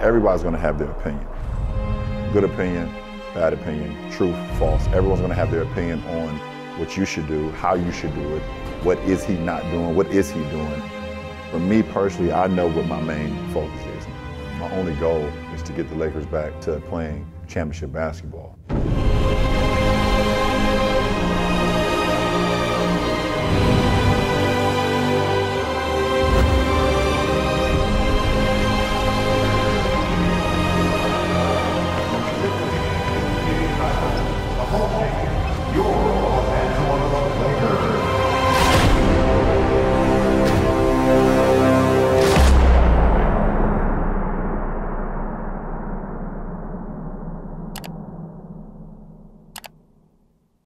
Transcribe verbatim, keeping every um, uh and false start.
everybody's going to have their opinion. Good opinion, bad opinion, truth, false. Everyone's going to have their opinion on what you should do, how you should do it, what is he not doing, what is he doing. For me personally, I know what my main focus is. My only goal is to get the Lakers back to playing championship basketball.